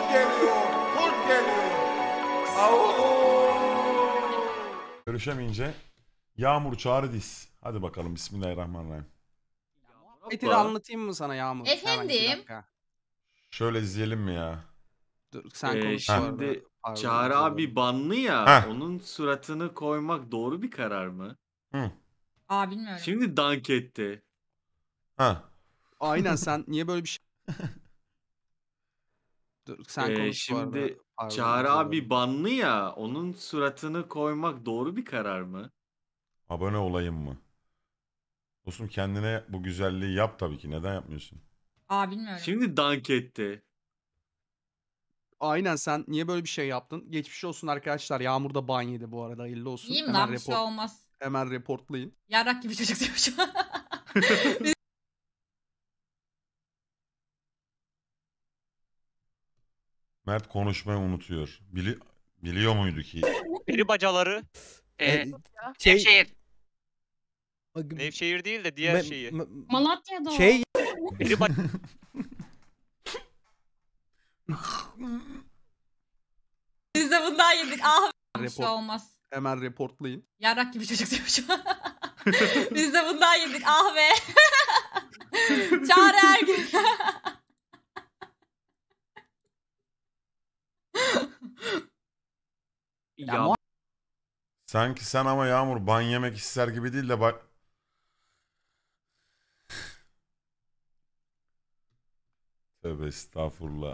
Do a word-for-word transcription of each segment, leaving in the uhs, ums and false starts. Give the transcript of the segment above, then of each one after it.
geliyor, kurt geliyor. Au! Görüşemeyince Yağmur Çağrı diz. Hadi bakalım bismillahirrahmanirrahim. Etini anlatayım mı sana Yağmur? Efendim? Şöyle izleyelim mi ya? Dur, sen Ee, konuş. şimdi Çağrı abi banlı ya. Heh. Onun suratını koymak doğru bir karar mı? Hı. Aa bilmiyorum. Şimdi dank etti. Ha. Aynen, sen niye böyle bir şey... Dur, sen Ee, konuş. şimdi Çağrı abi banlı ya. Onun suratını koymak doğru bir karar mı? Abone olayım mı? Dostum kendine bu güzelliği yap tabii ki. Neden yapmıyorsun? Aa bilmiyorum. Şimdi dank etti. Aynen, sen niye böyle bir şey yaptın? Geçmiş olsun arkadaşlar. Yağmur da ban yedi bu arada. Hayırlı olsun. İyiyim Hemen lan, bir şey report- olmaz. Hemen reportlayın. Yarrak gibi çocuk diyormuşum. Mert konuşmayı unutuyor. Bili biliyor muydu ki? Peri bacaları. Ee, Şey, Nevşehir. Nevşehir değil de diğer şeyi. Malatya'da Şey Peri ba- Biz de bundan yedik. Ah bir şey Report- olmaz. Hemen reportlayın. Yarrak gibi çocuk diyormuşum. Biz de bundan yedik. Ah be. Çağrı her gün. Ya, Sanki sen ama Yağmur ban yemek ister gibi değil de bak. Tövbe estağfurullah.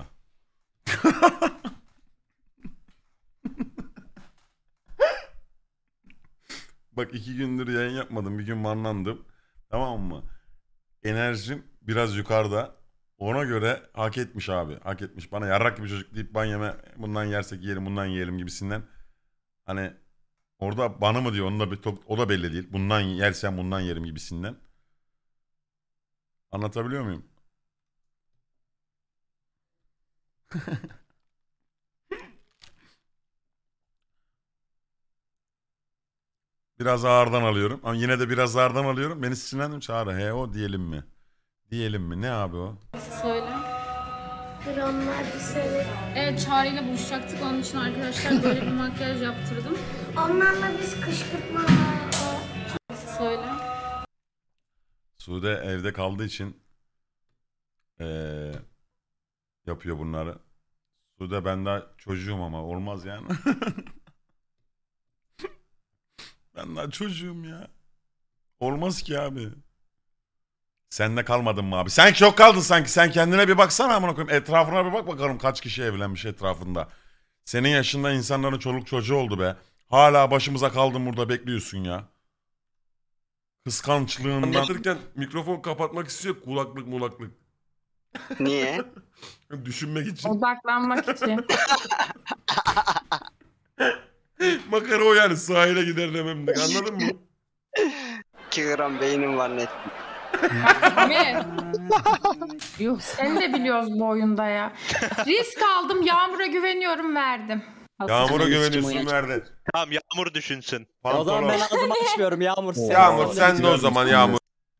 Bak iki gündür yayın yapmadım. Bir gün banlandım. Tamam mı? Enerjim biraz yukarıda. Ona göre hak etmiş abi. Hak etmiş. Bana yarrak gibi çocuk deyip ban yeme. Bundan yersek yiyelim, bundan yiyelim gibisinden. Hani orada bana mı diyor, onu da bir tok- o da belli değil. Bundan yersen bundan yerim gibisinden. Anlatabiliyor muyum? Biraz ağırdan alıyorum. Ama yine de biraz ağırdan alıyorum. Beni sinirlendim. Çağrı he o diyelim mi? Diyelim mi? Ne abi o? Söyle. Dramlar bir sebebi. Evet, Çağrı ile buluşacaktık. Onun için arkadaşlar böyle bir makyaj yaptırdım. Onlarla biz kışkırtma. Söyle. Sude evde kaldığı için ee, yapıyor bunları. Sude ben daha çocuğum ama olmaz yani. Ben daha çocuğum ya. Olmaz ki abi. Sen de kalmadın mı abi? Sen çok kaldın sanki. Sen kendine bir baksana amına koyayım. Etrafına bir bak bakalım kaç kişi evlenmiş etrafında. Senin yaşında insanların çoluk çocuğu oldu be. Hala başımıza kaldın burada bekliyorsun ya. Kıskançlığından. Anlatırken mikrofon kapatmak istiyor, kulaklık mulaklık. Niye? Düşünmek için. Odaklanmak için. Makara o yani, sahile gider dememdik, anladın mı? iki gram beynim var net. Mi? Yuh, sen de biliyoruz bu oyunda ya. Risk aldım, Yağmur'a güveniyorum, verdim. Yağmur'a güveniyorsun, verdin. Tamam Yağmur düşünsün. O zaman ben ağzımı açmıyorum Yağmur. Sen Yağmur sen de o zaman Yağmur.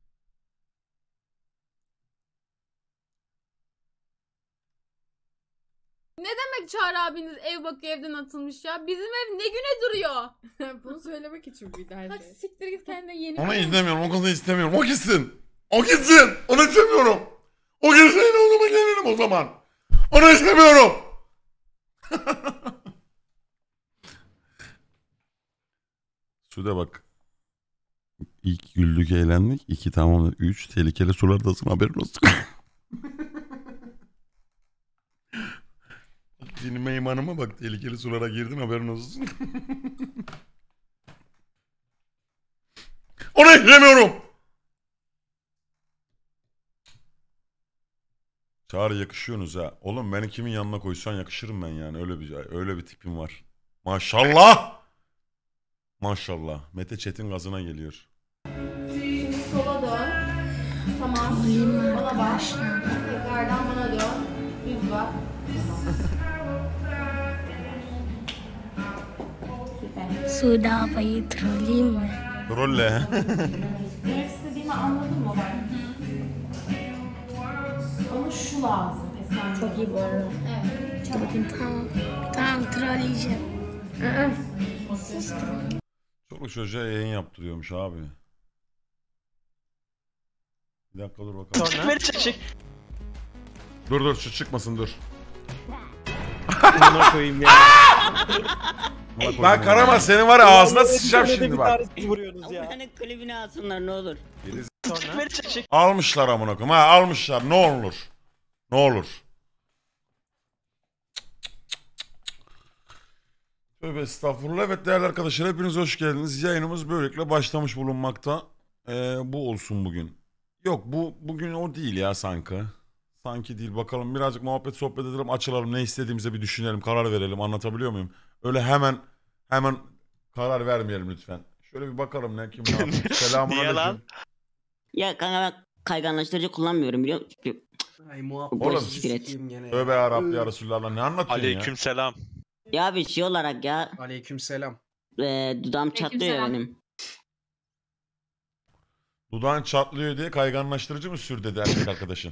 Demek Çağrı abiniz ev bakıyor, evden atılmış ya. Bizim ev ne güne duruyor. Bunu söylemek için bir her şey. Siktir git kendine yeni. Onu istemiyorum, o kızı istemiyorum. O gitsin. O gitsin. Onu istemiyorum. O gitsin, o zaman gelirim o zaman. Onu istemiyorum. Sude bak. İlk güldük eğlendik. İki tamam. Üç tehlikeli sulardasın, haberin olsun. Dinime imanıma bak, tehlikeli sulara girdim, haberin olsun. Onu istemiyorum. Çağrı yakışıyorsunuz ha. Oğlum beni kimin yanına koysan yakışırım ben yani. Öyle bir öyle bir tipim var. Maşallah. Maşallah. Mete Çetin gazına geliyor. Şimdi sola dön. Tamam. Bana bak. Tekrardan bana dön. Düz bak. Sude abayı trolleyeyim mi? Trolle. Demek istediğimi anladın mı bak? Ama şu lazım. Çok iyi bu arada. Evet. Dur bakayım tamam. Tamam trolleyeceğim. Çoluk çocuğa yayın yaptırıyormuş abi. Bir dakika dur bakalım. Çık çık çık. Dur dur şu çıkmasın dur. Buna koyayım ya. Lan Karaman senin var ya ağzına sıçacağım şimdi bak. Vuruyorsunuz ya. Hani klibini alsınlar ne olur. Sonra... çık çık. Almışlar amına koyayım ha almışlar ne olur. Ne olur. Tövbe estağfurullah. Evet değerli arkadaşlar hepiniz hoş geldiniz. Yayınımız böylelikle başlamış bulunmakta. Ee, bu olsun bugün. Yok bu bugün o değil ya sanki. Sanki değil. Bakalım birazcık muhabbet sohbet edelim açılalım. Ne istediğimize bir düşünelim karar verelim. Anlatabiliyor muyum? Öyle hemen hemen karar vermeyelim lütfen. Şöyle bir bakalım ne kim ne yapıyor. Selamun Niye lan? aleyküm. Ya kanka ben kayganlaştırıcı kullanmıyorum biliyor musun? Çünkü Ay muhabbet Oğlum, sikeyim gene ya. Tövbe yarabbi ya Resulallah ne anlatıyorsun ya? Aleykümselam. ya bir şey olarak ya Aleykümselam. e, dudağım çatlıyor ya Aleykümselam. benim. Dudağın çatlıyor diye kayganlaştırıcı mı sür dedi erkek arkadaşın?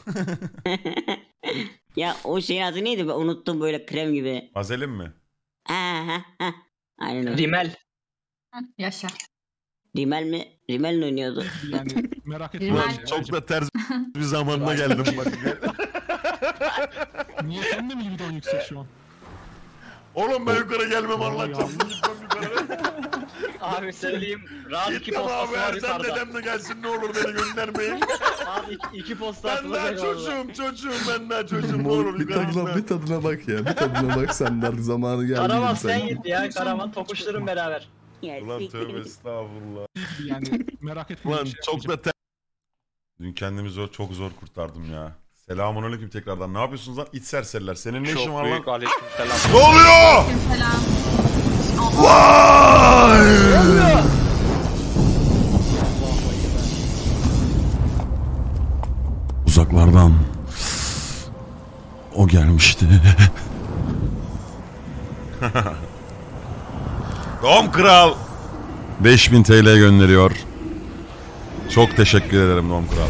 Ya o şeyin adı neydi ben unuttum böyle krem gibi. Vazelin mi? Ha ha ha. Aynen öyle. Rimel. Yaşa. Rimel mi? Rimel mi oynuyordu? Yani merak etme. Rimel. Çok da ters bir zamanına geldim bak. Niye sen de mi libidon yüksek şu an? Oğlum ben yukarı gelmem Ya, anlatacağım. Abi söyleyeyim. Rahat iki Git lan postası abi var her sen yukarıda. dedemle gelsin ne olur beni göndermeyin. Abi iki, iki Ben postası daha var çocuğum çocuğum ben daha çocuğum ne olur bir yukarı tadına, gitme. bir tadına bak ya. Bir tadına bak sen de artık zamanı geldi. Karaman gibi sen sen. git ya. Karaman tokuşturun beraber. Ya, Ulan siktir tövbe git. estağfurullah. Yani merak etme. Ulan bir şey çok yapmayacağım. da ter... Dün kendimi zor, çok zor kurtardım ya. Selamünaleyküm tekrardan. Ne yapıyorsunuz lan? İç serseriler. Senin ne işin Çok var büyük lan? aleykümselam. Ne oluyor? Selam. Vay! Uzaklardan o gelmişti. Dom Kral beş bin T L gönderiyor. Çok teşekkür ederim Dom Kral.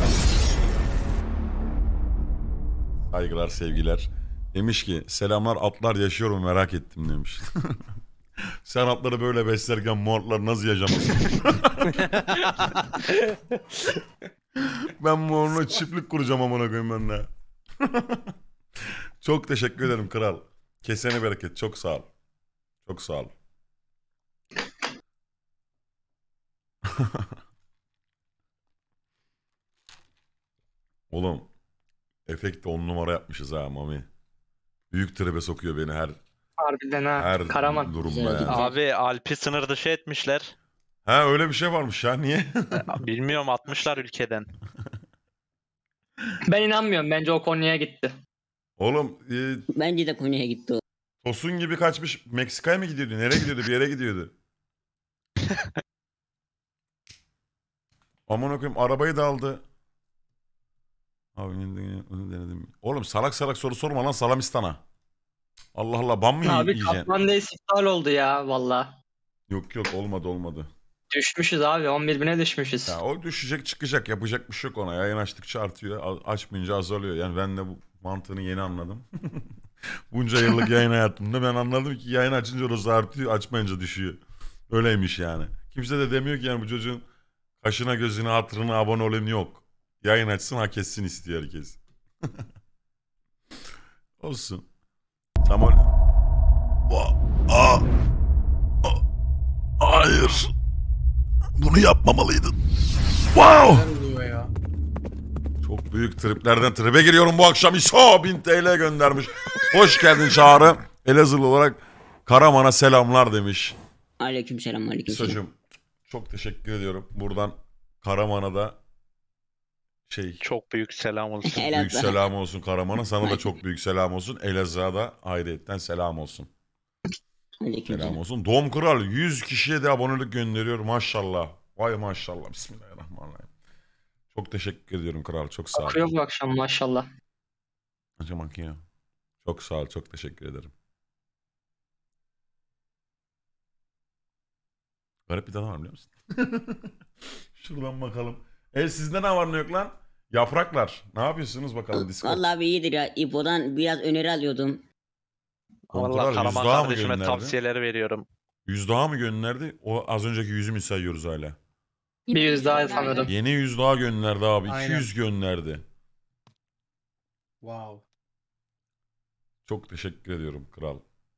Saygılar, sevgiler. Demiş ki selamlar atlar yaşıyor mu merak ettim demiş. Sen atları böyle beslerken mortlar nasıl yaşamasın? Ben morla çiftlik kuracağım amına koyayım ben de. Çok teşekkür ederim kral. Kesene bereket. Çok sağ ol. Çok sağ ol. Oğlum efekti on numara yapmışız ha Mami. Büyük tribe sokuyor beni her Harbiden ha. her Karaman. durumda Güzel, ya. güzel. Abi Alp'i sınır dışı etmişler. Ha öyle bir şey varmış ya niye? Bilmiyorum atmışlar ülkeden. Ben inanmıyorum. Bence o Konya'ya gitti. Oğlum e, Bence de Konya'ya gitti o. Tosun gibi kaçmış Meksika'ya mı gidiyordu? Nereye gidiyordu? Bir yere gidiyordu. Aman okuyayım arabayı da aldı. Abi onu denedim. Oğlum salak salak soru sorma lan Salamistan'a. Allah Allah ban mı Abi yiyeceksin? Kaplan Days iptal oldu ya valla. Yok yok olmadı olmadı. Düşmüşüz abi. on bir bine düşmüşüz. Ya o düşecek çıkacak yapacak bir şey yok ona. Yayın açtıkça artıyor a- açmayınca azalıyor. Yani ben de bu mantığını yeni anladım. Bunca yıllık yayın hayatımda ben anladım ki yayın açınca orası artıyor açmayınca düşüyor. Öyleymiş yani. Kimse de demiyor ki yani bu çocuğun kaşına gözüne hatırına abone olayım yok. Yayın açsın hak etsin istiyor herkes. Olsun. Tamam. Va- Aa. Aa. Hayır. Bunu yapmamalıydın. Wow. Ne oluyor ya? Çok büyük triplerden tribe giriyorum bu akşam. İso bin T L göndermiş. Hoş geldin Çağrı. Elazığlı olarak Karaman'a selamlar demiş. Aleykümselam aleykümselam. İso'cum çok teşekkür ediyorum. Buradan Karaman'a da şey Çok büyük selam olsun. Helal büyük be. selam olsun Karaman'a. Sana da çok büyük selam olsun. Elazığ'a da ayrıyetten selam olsun. Selam Aleykümselam. olsun. Dom Kral yüz kişiye de abonelik gönderiyor maşallah. Vay maşallah. Bismillahirrahmanirrahim. Çok teşekkür ediyorum kral. Çok sağ ol. Akıyor bu akşam maşallah. Hocam ya. Çok sağ ol. Çok teşekkür ederim. Garip bir tadı var biliyor musun? Şuradan bakalım. E sizde ne var ne yok lan? Yapraklar. Ne yapıyorsunuz bakalım Discord? Vallahi abi iyidir ya. İbo'dan biraz öneri alıyordum. Kontrol, Vallahi yüz Karaman daha mı kardeşime gönderdi? tavsiyeleri veriyorum. Yüz daha mı gönderdi? O az önceki yüzü mü sayıyoruz hala? Bir yüz daha sanırım. Yeni yüz daha gönderdi abi. Aynen. iki yüz gönderdi. Wow. Çok teşekkür ediyorum kral.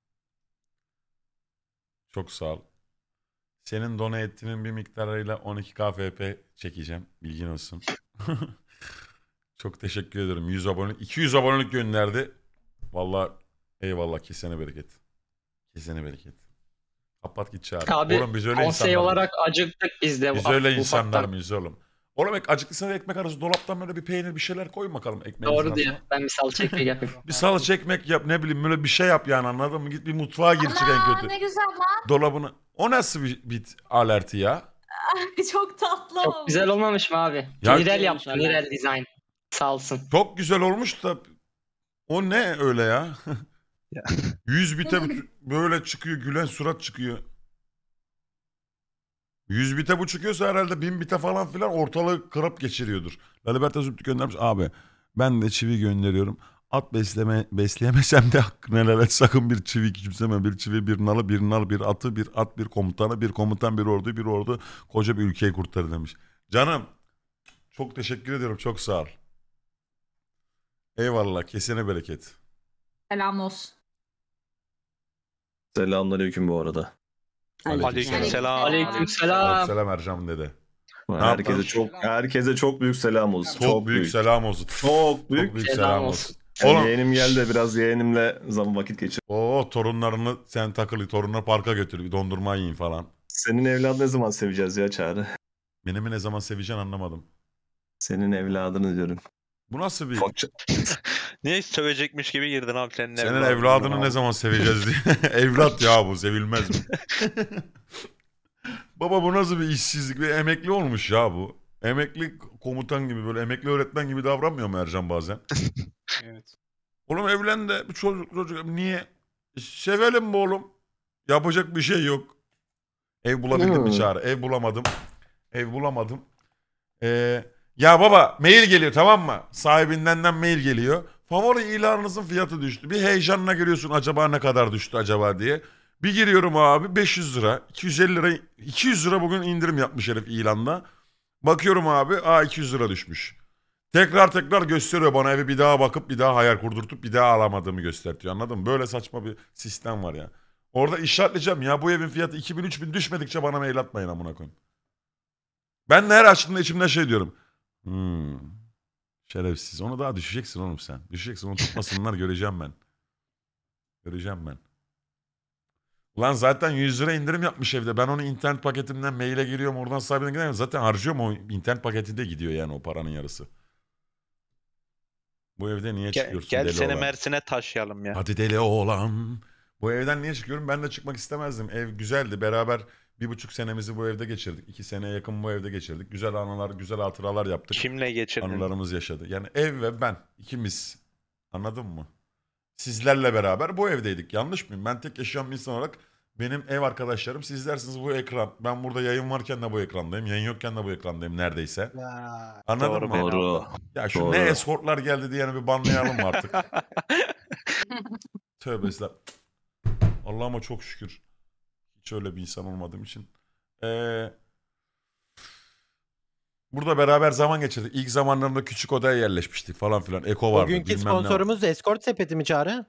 Çok sağ ol. Senin donate'inin bir miktarıyla on iki K F P çekeceğim. Bilgin olsun. Çok teşekkür ederim. yüz abonelik, iki yüz abonelik gönderdi. Vallahi eyvallah, kesene bereket. Kesene bereket. Kapat git çağır. Abi Oğlum biz öyle konsey insanlar olarak acıktık biz de. Biz bu- öyle ufaktan. insanlar mıyız oğlum? Oğlum ek, acıktıysan ekmek arası dolaptan böyle bir peynir bir şeyler koy bakalım ekmeğin Doğru arasına. diyor. Ben bir salça ekmeği yapayım. Bir salça ekmek yap, ne bileyim böyle bir şey yap yani, anladın mı? Git bir mutfağa gir çık en Aa, kötü. ne güzel lan. Dolabını. O nasıl bir bit alerti ya? Çok tatlı Çok olmuş. güzel olmamış mı abi? Ya- Nirel yaptı. İnşallah. Nirel design. Sağ olsun. Çok güzel olmuş da o ne öyle ya? Ya. Yüz bite bu- böyle çıkıyor, gülen surat çıkıyor. Yüz bite bu çıkıyorsa herhalde bin bite falan filan ortalığı kırıp geçiriyordur. Lalibert Zübtü göndermiş. Abi ben de çivi gönderiyorum. At besleme, besleyemesem de hakkını helal et. Sakın bir çivi küçümseme. Bir çivi, bir nalı, bir nal, bir atı, bir at, bir komutanı, bir komutan, bir ordu, bir ordu. Koca bir ülkeyi kurtarır demiş. Canım çok teşekkür ediyorum. Çok sağ ol. Eyvallah. Kesene bereket. Selam olsun. Selamünaleyküm bu arada. Aleykümselam. Aleykümselam. Selam Ercan dede. Herkese yaptın? çok herkese çok büyük selam olsun. Çok, büyük, selam olsun. Çok büyük. Çok büyük selam selam olsun. olsun. Yani Oğlum, yeğenim geldi, biraz yeğenimle zaman vakit geçir. o torunlarını sen takılı, torunları parka götür, bir dondurma yiyin falan. Senin evladını ne zaman seveceğiz ya Çağrı? Benimi ne zaman seveceksin anlamadım. Senin evladını diyorum. Bu nasıl bir... Ufak Niye sövecekmiş gibi girdin abi senin Senin evladın? evladını ne zaman seveceğiz diye. Evlat ya bu, sevilmez mi? Baba bu nasıl bir işsizlik ve emekli olmuş ya bu. Emekli komutan gibi, böyle emekli öğretmen gibi davranmıyor mu Ercan bazen? Evet. Oğlum evlen de bir çocuk çocuk niye? Sevelim mi oğlum? Yapacak bir şey yok. Ev bulabildim mi Hmm. Çağrı? Ev bulamadım. Ev bulamadım. Ee, ya baba mail geliyor, tamam mı? Sahibinden mail geliyor. Favori ilanınızın fiyatı düştü. Bir heyecanla giriyorsun, acaba ne kadar düştü acaba diye. Bir giriyorum abi beş yüz lira, iki yüz elli lira, iki yüz lira bugün indirim yapmış herif ilanda. Bakıyorum abi, aa iki yüz lira düşmüş. Tekrar tekrar gösteriyor bana, evi bir daha bakıp bir daha hayal kurdurtup bir daha alamadığımı gösteriyor, anladın mı? Böyle saçma bir sistem var ya. Orada işaretleyeceğim ya, bu evin fiyatı iki bin üç bin düşmedikçe bana mail atmayın amına koyayım. Ben de her açtığımda içimde şey diyorum. Hmm, şerefsiz, onu daha düşeceksin oğlum sen. Düşeceksin, onu tutmasınlar, göreceğim ben. Göreceğim ben. Ulan zaten yüz lira indirim yapmış evde. Ben onu internet paketimden maile giriyorum, oradan sahibine gidiyorum. Zaten harcıyorum, o internet paketinde gidiyor yani o paranın yarısı. Bu evde niye Gel, çıkıyorsun gel deli seni oğlan? Mersin'e taşıyalım ya. Hadi deli oğlan. Bu evden niye çıkıyorum? Ben de çıkmak istemezdim. Ev güzeldi. Beraber bir buçuk senemizi bu evde geçirdik. İki seneye yakın bu evde geçirdik. Güzel anılar, güzel hatıralar yaptık. Kimle geçirdin? Anılarımız yaşadı. Yani ev ve ben ikimiz. Anladın mı? Sizlerle beraber bu evdeydik. Yanlış mıyım? Ben tek yaşayan bir insan olarak benim ev arkadaşlarım sizlersiniz, bu ekran. Ben burada yayın varken de bu ekrandayım. Yayın yokken de bu ekrandayım neredeyse. Ya. Anladın Doğru, mı? beni Doğru. aldın. Ya şu Doğru. ne eskortlar geldi diyeni bir banlayalım mı artık? Tövbe estağfurullah. Allah'ıma çok şükür. Hiç öyle bir insan olmadığım için. Ee, burada beraber zaman geçirdik. İlk zamanlarında küçük odaya yerleşmiştik falan filan. Eko vardı. Bugünkü bilmem ne sponsorumuz Escort Sepeti mi Çağrı?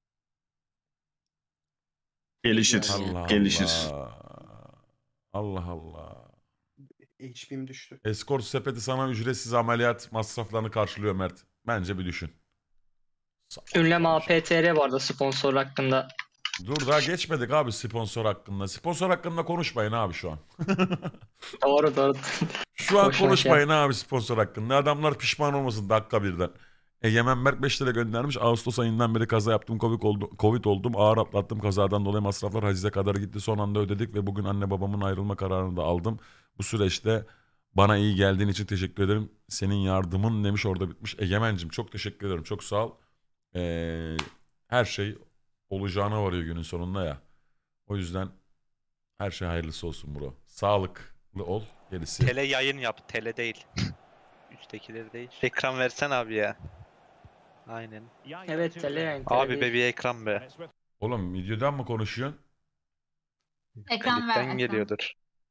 Gelişir. Allah Gelişir. Allah. Allah Allah. H P'm düştü. Escort sepeti sana ücretsiz ameliyat masraflarını karşılıyor Mert. Bence bir düşün. Ünlem A P T R bu arada sponsor hakkında. Dur daha geçmedik abi sponsor hakkında. Sponsor hakkında konuşmayın abi şu an. Doğru doğru. Şu an Boş ver konuşmayın abi sponsor hakkında. Adamlar pişman olmasın dakika birden. Egemen Berk beş lira göndermiş. Ağustos ayından beri kaza yaptım. Covid, oldu, Covid oldum. Ağır atlattım. Kazadan dolayı masraflar hacize kadar gitti. Son anda ödedik ve bugün anne babamın ayrılma kararını da aldım. Bu süreçte bana iyi geldiğin için teşekkür ederim. Senin yardımın demiş, orada bitmiş. Egemen'cim çok teşekkür ederim. Çok sağ ol. Ee, her şey olacağına varıyor günün sonunda ya. O yüzden her şey hayırlısı olsun bro. Sağlıklı ol. Gerisi. Tele yayın yap. Tele değil. Üsttekileri değiş. Ekran versen abi ya. Aynen. Evet tele yayın. Abi be bir ekran be. Oğlum videodan mı konuşuyorsun? Ekran ver. Klipten Ekran. geliyordur.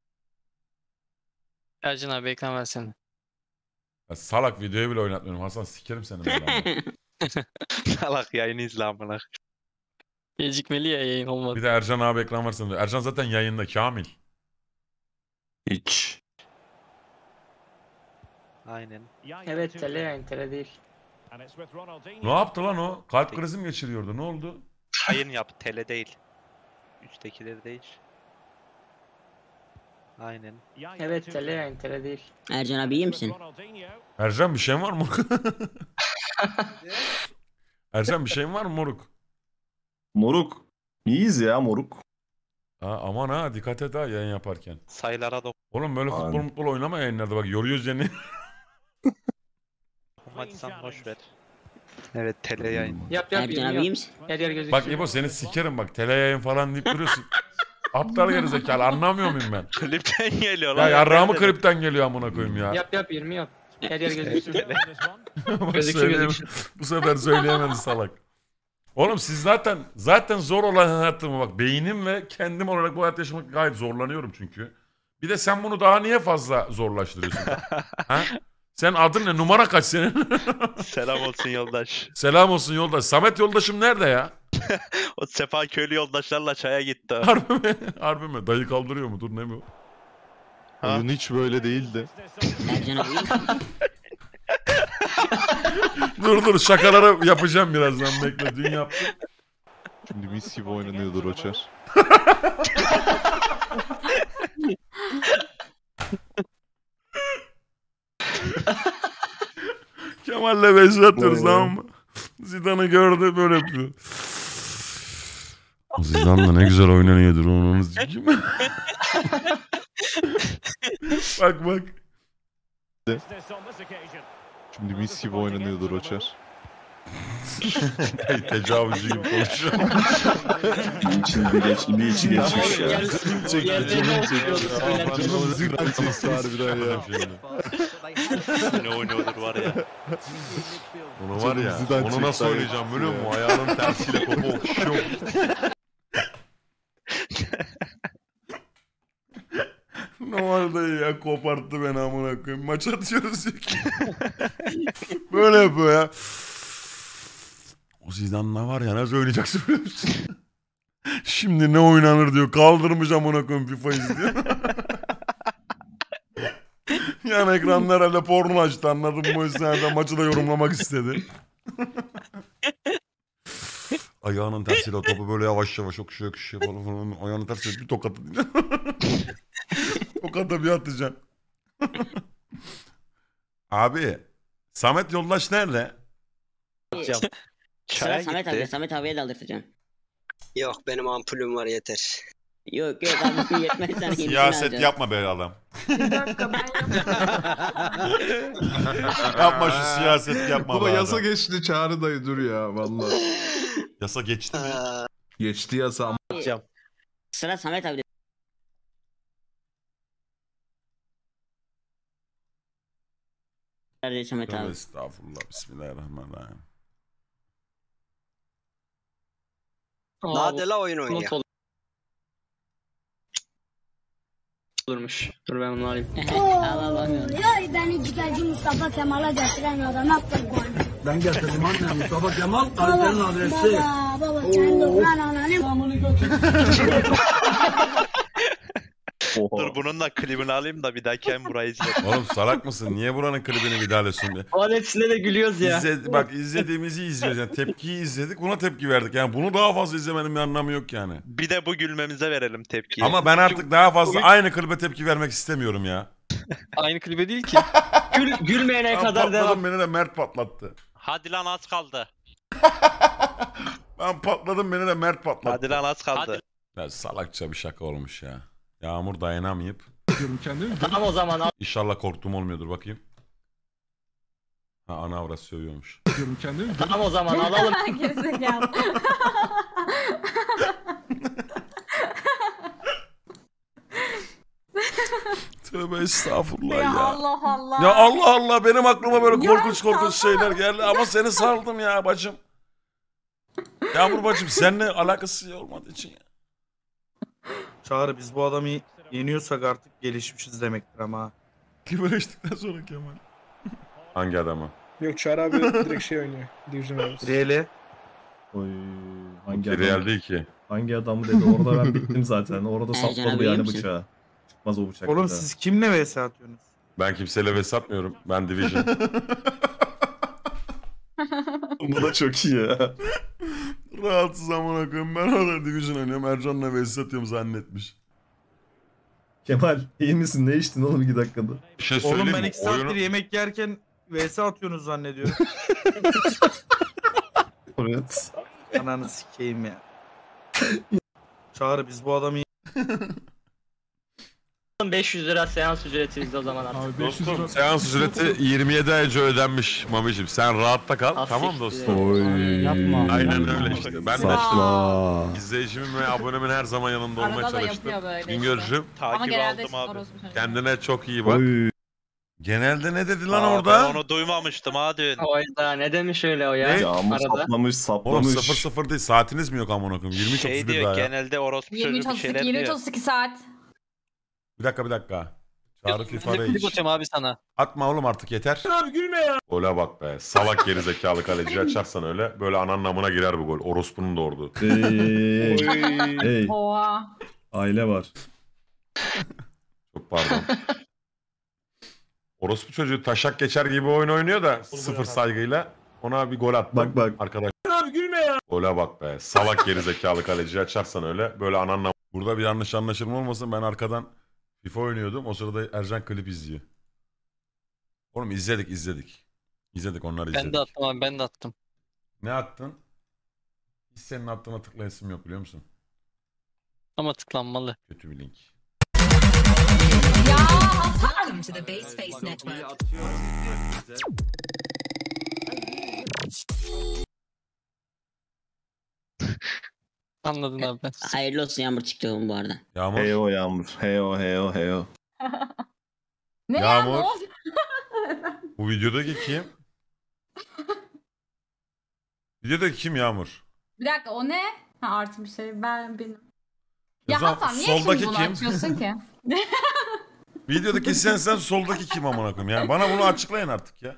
Ercan abi ekran versene. Ya salak videoyu bile oynatmıyorum. Hasan sikerim seni ben. Salak yayını izle amına. Gecikmeli ya yayın olmadı. Bir de Ercan abi ekran versene diyor. Ercan zaten yayında Kamil. Hiç. Aynen. Evet tele yayın tele değil. Ne yaptı lan o? Kalp krizi mi geçiriyordu? Ne oldu? Yayın yap tele değil. Üsttekileri değiş. Aynen. Evet tele yayın tele değil. Ercan abi iyi misin? Ercan bir şeyin var mı? Ercan bir şeyin var mı moruk? Moruk. İyiyiz ya moruk. Ha, aman ha dikkat et ha yayın yaparken. Sayılara da Oğlum böyle futbol Abi. mutbol oynama yayınlarda bak yoruyoruz yani. dokunmazsan boş ver. Evet tele yayın. Yap yap Ercan abi iyi yap. misin? Her yer gözüküyor. Bak İbo seni sikerim bak tele yayın falan deyip duruyorsun. Aptal gerizekalı anlamıyor muyum ben? Klipten geliyor Ya lan. yarrağımı Ben de- klipten geliyor amına koyayım ya. Yap yap yirmi yap. Her yer gözüküyor. Bak Gözüküyor, söyleyemem- gözüküyor. Bu sefer söyleyemedi salak. Oğlum siz zaten zaten zor olan hayatımı bak beynim ve kendim olarak bu hayat yaşamak gayet zorlanıyorum çünkü. Bir de sen bunu daha niye fazla zorlaştırıyorsun? Ha? Sen adın ne? Numara kaç senin? Selam olsun yoldaş. Selam olsun yoldaş. Samet yoldaşım nerede ya? O Sefa köylü yoldaşlarla çaya gitti. Harbi mi? Harbi mi? Dayı kaldırıyor mu? Dur ne bu? Ha? Oyun hiç böyle değildi. Ercan abi iyi misin? Dur dur şakaları yapacağım birazdan bekle. Dün yaptım. Şimdi mis gibi oynanıyordur o çar. Kemal'le beşe atıyoruz Vay tamam mı? Zidane'ı gördü böyle yapıyor. O Zidane'la ne güzel oynanıyordur onu sikeyim. Bak bak. Şimdi mis gibi oynanıyordur o çar. Tecavüzcü gibi konuşuyor. Bir içi bir geç, bir içi geçmiş ya. Yerlerine oturuyoruz. Canım zıran çekti harbiden ya. Ne oynuyordur var ya. Onu var ya, Zidane onu çekti nasıl ayakta oynayacağım biliyor ya. musun? Ayağının tersiyle topu okşuyor. Ne var dayı ya koparttı beni amına koyayım. Maç atıyoruz ya. Böyle yapıyor ya. O Zidane'la var ya nasıl oynayacaksın biliyor musun? Şimdi ne oynanır diyor. Kaldırmış amına koyayım FIFA izliyor. Yani ekranlar herhalde porno açtı anladın mı? O yüzden de maçı da yorumlamak istedi. Ayağının tersiyle topu böyle yavaş yavaş okşuyor okşuyor falan falan. Ayağının tersiyle bir tokat atacağım. Tokata bir atacağım. Abi Samet Yoldaş nerede? Sıra Çaya Samet abi. gitti. Samet abiye daldırtacağım. Yok benim ampulüm var yeter. Yok yok abi yetmez sana yenisini Siyaset alacağız. yapma be adam. Bir dakika ben yapayım. Yapma şu siyaset yapma Baba be yasa adam. geçti Çağrı dayı dur ya vallahi. Yasa geçti mi? Aa, Geçti yasa ama. Sıra Samet abi. Nerede Samet Tövbe abi? estağfurullah. Bismillahirrahmanirrahim. Nade la oyun oynuyor. Not olurmuş. Dur ben onu alayım. Al al al. Ya beni ciğerci Mustafa Kemal'a getiren adam yaptı bu anne. Ben getirdim anne Mustafa Kemal Baba, baba, baba sen de ulan ananı. Dur bunun da klibini alayım da bir dahaki hem burayı izlerim. Oğlum salak mısın? Niye buranın klibini bir daha alıyorsun be? O hepsinde de gülüyoruz ya. İzle, bak izlediğimizi izliyoruz yani tepkiyi izledik buna tepki verdik yani bunu daha fazla izlemenin bir anlamı yok yani. Bir de bu gülmemize verelim tepkiyi. Ama ben artık daha fazla aynı klibe tepki vermek istemiyorum ya. Aynı klibe değil ki. Gül, gülmeyene Ben kadar devam. patladım beni de Mert patlattı. Hadi lan az kaldı. Ben patladım beni de Mert patlattı. Hadi lan az kaldı. Ya salakça bir şaka olmuş ya. Yağmur dayanamayıp. Tamam o zaman al. İnşallah korktuğum olmuyordur bakayım. Ha ana avrat sövüyormuş. Tamam o zaman alalım. Gerizekalı. Tövbe Tövbe estağfurullah Ya ya. Allah Allah. Ya Allah Allah benim aklıma böyle Ya korkunç korkunç salsana. şeyler geldi ama seni saldım ya bacım. Yağmur bacım seninle alakası olmadığı için ya. Çağrı biz bu adamı yeniyorsak artık gelişmişiz demektir ama. Kibirleştikten sonra Kemal. Hangi adamı? Yok Çağrı abi direkt şey oynuyor. Division oynuyor. Riyeli. Oy, hangi Real adam? değil ki. Hangi adamı dedi orada ben bittim zaten. Orada Ercan sapladı abi iyi yani misin? bıçağı. Çıkmaz o bıçak. Oğlum bir daha. siz kimle vs atıyorsunuz? Ben kimseyle ves atmıyorum. Ben Division. Bu da çok iyi ya. Rahatsız amına koyayım. Ben orada Division oynuyorum. Ercan'la ves atıyorum zannetmiş. Kemal iyi misin? Ne içtin oğlum iki dakikada? Bir şey Oğlum söyleyeyim ben mi? iki saattir Oyunu... yemek yerken vs atıyorsunuz zannediyorum. Evet. Ananı sikeyim ya. Çağrı biz bu adamı beş yüz lira seans ücretiydi o zaman artık. Dostum seans ücreti yirmi yedi ay önce ödenmiş Mami'cim. Sen rahatta kal. Ah, tamam siktir. dostum. Oy. Yapma. Aynen öyle işte. Ben de işte Saçma. izleyicimin ve abonemin her zaman yanında olmaya Arada da çalıştım. yapıyor böyle işte. Güngör'cüm Ama Takip genelde aldım abi. orospu çocuğu. kendine çok iyi bak. Oy. Genelde ne dedi lan Aa, orada? Ben onu duymamıştım ha dün. Oyda ne demiş öyle o ya? Ne? Yağmur Arada. saplamış Oğlum saplamış. sıfır sıfır değil. Saatiniz mi yok amına koyayım? yirmi üç Şey otuz bir diyor daha ya. genelde orospu yirmi üç çocuğu bir otuz iki, şeyler yirmi üç diyor. otuz iki saat. Bir dakika bir dakika. Çağrı FIFA beş. atacağım abi sana. Atma oğlum artık yeter. Abi gülme ya. Gole bak be. Salak gerizekalı kaleci açarsan öyle. Böyle ananın amına girer bu gol. Orospu'nun doğurdu. Hey, hey, Oha. aile var. Çok pardon. Orospu çocuğu taşak geçer gibi oyun oynuyor da sıfır saygıyla ona bir gol attım. Bak bak. Arkadaş. Abi gülme ya. Gole bak be. Salak gerizekalı kaleci açarsan öyle. Böyle ananla. Burada bir yanlış anlaşılma olmasın. Ben arkadan FIFA oynuyordum. O sırada Ercan klip izliyor. Oğlum izledik izledik. İzledik onları izledik. Ben de attım abi ben de attım. Ne attın? Hiç senin attığına tıklayasım yok biliyor musun? Ama tıklanmalı. Kötü bir link. Ya Anladın abi ben. Hayırlı olsun Yağmur çıktı bu arada. Yağmur. Heyo Yağmur. Heyo heyo heyo. ne ya Yağmur. ne oldu? Bu videodaki kim? Videodaki kim Yağmur? Bir dakika o ne? Ha artı bir şey ben benim. O Ya zaman Hasan niye soldaki şimdi bunu kim? açıyorsun ki? Videodaki sen sen soldaki kim amına koyayım yani bana bunu açıklayın artık ya.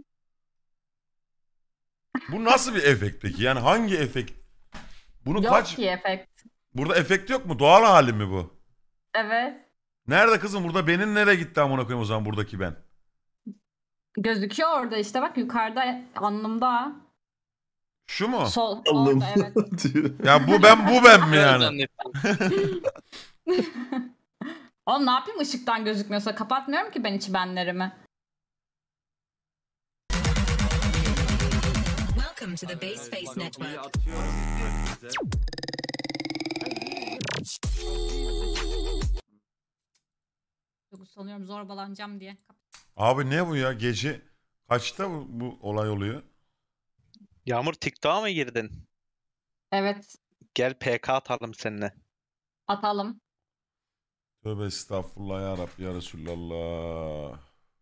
Bu nasıl bir efekt peki? Yani hangi efekt? Bunu Yok kaç? ki efekt. Burada efekt yok mu? Doğal hali mi bu? Evet. Nerede kızım? Burada benim nereye gitti amına koyayım o zaman buradaki ben? Gözüküyor orada işte bak yukarıda alnımda. Şu mu? Sol. Allah'ım Orada evet. diyor. Ya bu ben bu ben mi yani? Oğlum ne yapayım ışıktan gözükmüyorsa kapatmıyorum ki ben içi benlerimi. Welcome to the Base Space Network. Çok sanıyorum zorbalanacağım diye. Abi ne bu ya? Gece kaçta bu, bu olay oluyor? Yağmur TikTok'a mı girdin? Evet. Gel P K atalım seninle. Atalım. Tövbe estağfurullah ya Rabbi ya Resulallah.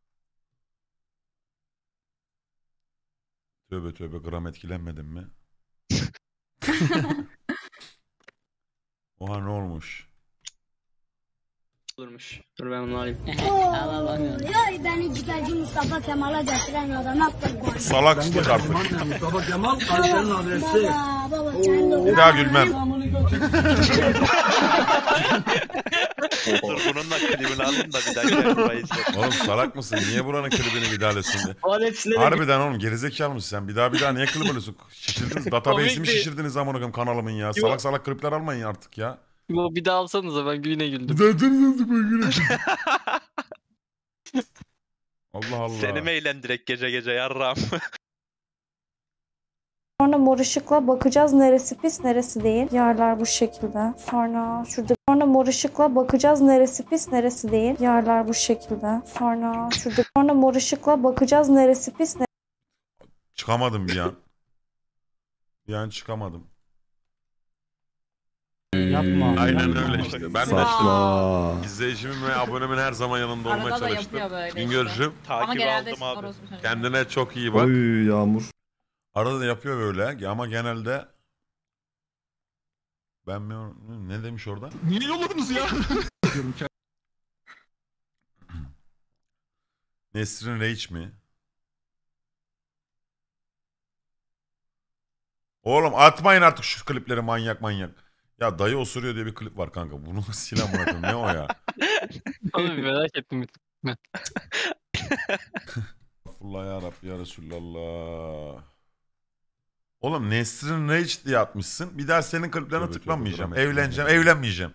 Tövbe tövbe gram etkilenmedin mi? Oha ne olmuş? Olurmuş. Dur ben bunu alayım. Al al al. Ya beni ciğerci Mustafa Kemal'a getiren adama kurban. Salak çıkmış artık. Mustafa Kemal Ayşe'nin adresi. Baba baba sen de Bir daha gülmem. Dur bunun da klibini alayım da bir daha gel burayı izle. Oğlum salak mısın? Niye buranın klibini bir daha alıyorsun? O hepsine de Harbiden oğlum gerizekalı mısın sen? Bir daha bir daha niye klip alıyorsun? Şişirdiniz. Database'imi Komikti. şişirdiniz amına koyayım kanalımın ya. Salak salak klipler almayın artık ya. Yo, bir daha alsanıza ben yine güldüm. Allah Allah. Seni mi eğlendirek gece gece yarram? Sonra mor ışıkla bakacağız neresi pis neresi değil. Yerler bu şekilde. Sonra şurada sonra mor ışıkla bakacağız neresi pis neresi değil. Yerler bu şekilde. Sonra şurada sonra mor ışıkla bakacağız neresi pis neresi Çıkamadım bir an. Bir an çıkamadım. Ya Yapma. Aynen öyle işte. Ben de Saçma. işte izleyicimin ve abonemin her zaman yanında olmaya Arada da çalıştım. yapıyor böyle işte. Güngör'cüğüm Ama Takip genelde aldım abi. orospu çocuğu. kendine çok iyi bak. Oy Yağmur. Arada da yapıyor böyle ama genelde ben mi ne demiş orada? Niye yolladınız ya? Nesrin Reich mi? Oğlum atmayın artık şu klipleri manyak manyak. Ya dayı osuruyor diye bir klip var kanka. Bunu silah bırakın. Ne o ya? Abi merak ettim. Allah ya Rabbi ya Resulallah. Oğlum Nesrin Reich diye atmışsın. Bir daha senin kliplerine Tövbe tıklamayacağım. tövbe, Evleneceğim. bırak. Evlenmeyeceğim.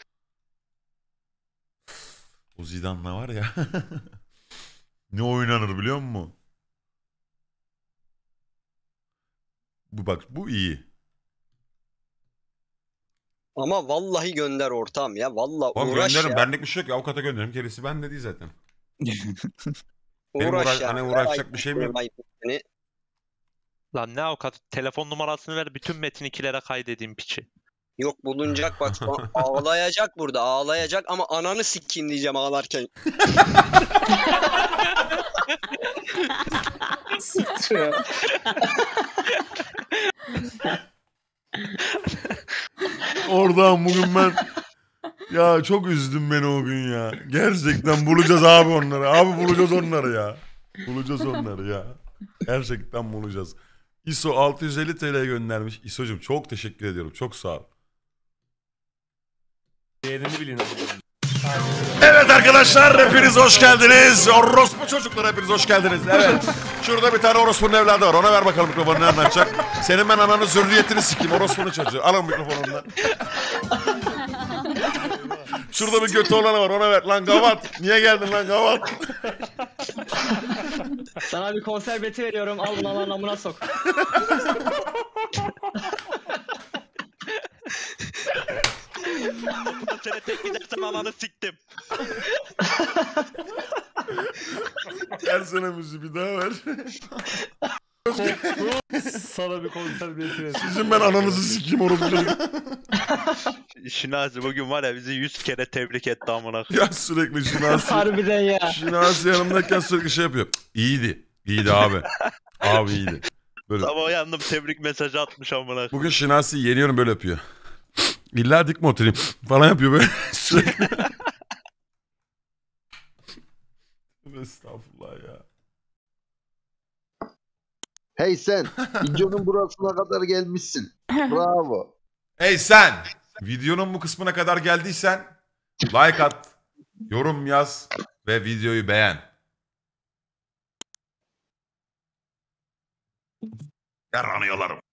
O Zidane'la var ya. Ne oynanır biliyor musun? Bu bak bu iyi. Ama vallahi gönder ortağım ya. Vallahi Oğlum uğraş gönderirim. ya. Benlik bir şey yok ya. Avukata gönderirim. Gerisi bende değil zaten. Benim Uğraş uğraş- ya. hani Ver uğraşacak ayıp bir şeyim yok. ayıp seni. Lan ne avukat? Telefon numarasını ver, bütün Metin ikilere kaydedeyim piçi. Yok bulunacak bak şu an ağlayacak burada ağlayacak ama ananı sikeyim diyeceğim ağlarken. Oradan bugün ben ya çok üzdün beni o gün ya. Gerçekten bulacağız abi onları. Abi bulacağız onları ya. Bulacağız onları ya. Gerçekten bulacağız. I S O altı yüz elli T L göndermiş. I S O'cum çok teşekkür ediyorum. Çok sağ ol. Değerini bilin. Evet arkadaşlar hepiniz hoş geldiniz. Orospu çocuklar hepiniz hoş geldiniz. Evet. Şurada bir tane orospunun evladı var. Ona ver bakalım mikrofonu, ne anlatacak. Senin ben ananın zürriyetini sikeyim. Orospunun çocuğu. Alın mikrofonu ondan. Şurada bir götü olanı var. Ona ver. Lan gavat. Niye geldin lan gavat? Sana bir konser beti veriyorum. Al bunu lan amına sok. Seni tek gidersem ananı siktim. Versene müziği bir daha ver. Sana bir konser biletirim. Sizin ben ananızı sikeyim orospu çocuk. Şinazi bugün var ya bizi yüz kere tebrik etti amına. Ya sürekli Şinasi. Harbiden ya. Şinasi yanımdayken sürekli şey yapıyor. İyiydi. İyiydi abi. Abi iyiydi. Böyle. Sabah uyandım tebrik mesajı atmış amına. Bugün Şinasi'yi yeniyorum böyle yapıyor. İlla dik mi oturayım falan yapıyor böyle sürekli. Estağfurullah ya. Hey sen, videonun burasına kadar gelmişsin. Bravo. Hey sen! Videonun bu kısmına kadar geldiysen like at, yorum yaz ve videoyu beğen. Yaranıyorlarım.